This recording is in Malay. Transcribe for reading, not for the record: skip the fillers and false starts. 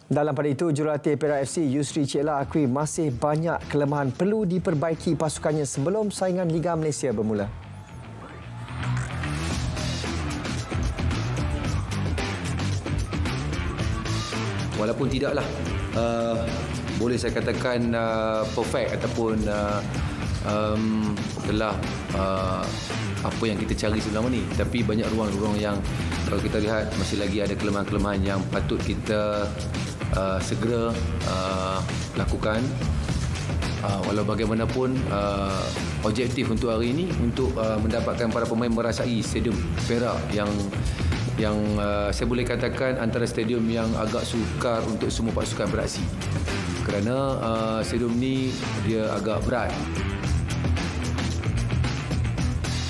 Dalam pada itu, jurulatih Perak FC Yusri Cela akui masih banyak kelemahan perlu diperbaiki pasukannya sebelum saingan Liga Malaysia bermula. Walaupun tidaklah boleh saya katakan perfect ataupun telah apa yang kita cari selama ni, tapi banyak ruang-ruang yang kalau kita lihat masih lagi ada kelemahan-kelemahan yang patut kita segera lakukan. Walau bagaimanapun objektif untuk hari ini untuk mendapatkan para pemain merasai stadium Perak yang saya boleh katakan antara stadium yang agak sukar untuk semua pasukan beraksi, kerana stadium ni dia agak berat.